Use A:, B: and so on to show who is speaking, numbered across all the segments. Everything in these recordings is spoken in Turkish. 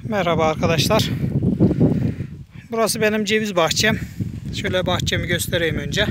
A: Merhaba arkadaşlar. Burası benim ceviz bahçem. Şöyle bahçemi göstereyim önce.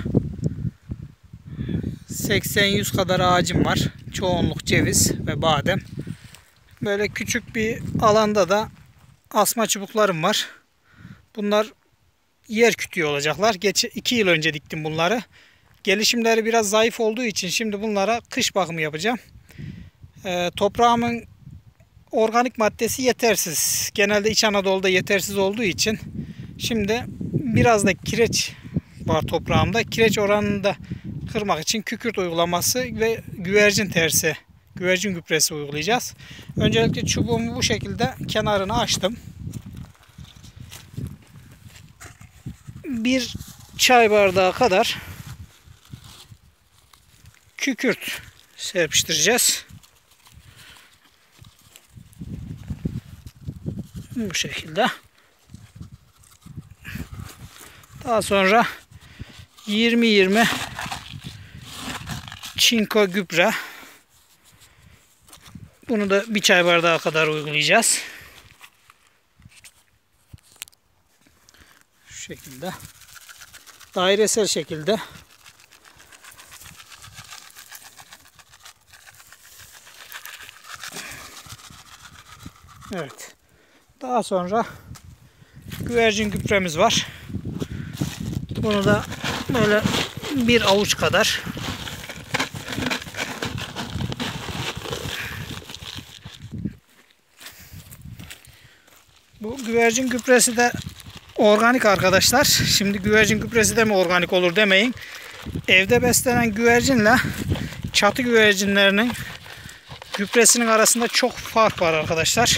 A: 80-100 kadar ağacım var. Çoğunluk ceviz ve badem. Böyle küçük bir alanda da asma çubuklarım var. Bunlar yer kütüğü olacaklar. 2 yıl önce diktim bunları. Gelişimleri biraz zayıf olduğu için şimdi bunlara kış bakımı yapacağım. Toprağımın organik maddesi yetersiz. Genelde İç Anadolu'da yetersiz olduğu için şimdi biraz da kireç var toprağımda. Kireç oranını da kırmak için kükürt uygulaması ve güvercin gübresi uygulayacağız. Öncelikle çubuğumu bu şekilde kenarını açtım. Bir çay bardağı kadar kükürt serpiştireceğiz. Bu şekilde. Daha sonra 20-20 çinko gübre. Bunu da bir çay bardağı kadar uygulayacağız. Şu şekilde. Dairesel şekilde. Evet. Daha sonra güvercin gübremiz var. Bunu da böyle bir avuç kadar bu güvercin gübresi de organik arkadaşlar. Şimdi güvercin gübresi de mi organik olur demeyin. Evde beslenen güvercinle çatı güvercinlerinin gübresinin arasında çok fark var arkadaşlar.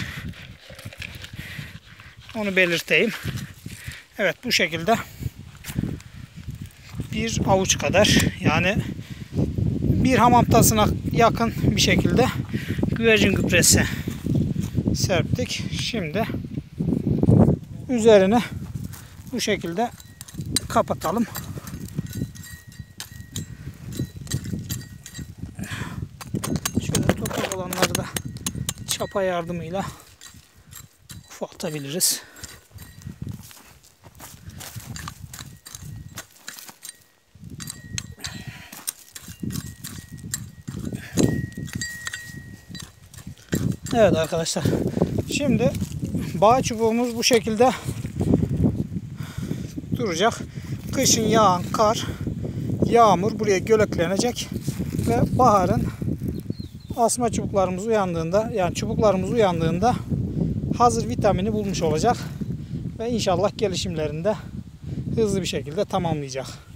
A: Onu belirteyim. Evet, bu şekilde bir avuç kadar, yani bir hamam tasına yakın bir şekilde güvercin gübresi serptik. Şimdi üzerine bu şekilde kapatalım. Şöyle toprak olanları da çapa yardımıyla ufaltabiliriz. Evet arkadaşlar. Şimdi bağ çubuğumuz bu şekilde duracak. Kışın yağan kar, yağmur buraya göleklenecek ve baharın asma çubuklarımız uyandığında, yani çubuklarımız uyandığında hazır vitamini bulmuş olacak ve inşallah gelişimlerinde hızlı bir şekilde tamamlayacak.